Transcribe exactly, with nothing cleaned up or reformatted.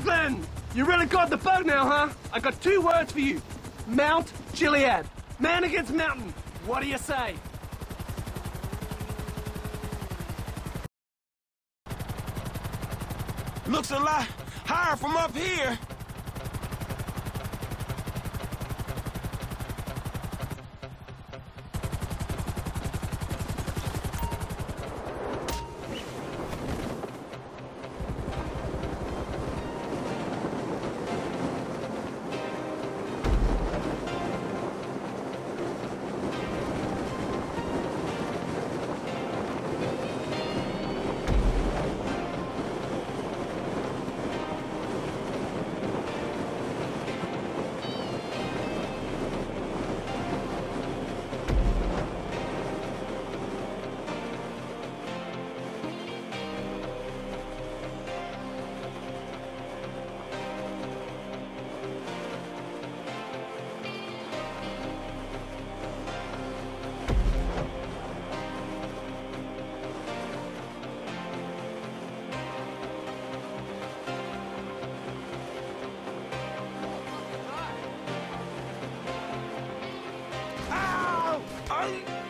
Lachlan! You really got the bug now, huh? I got two words for you. Mount Gilead. Man against mountain. What do you say? Looks a lot higher from up here. I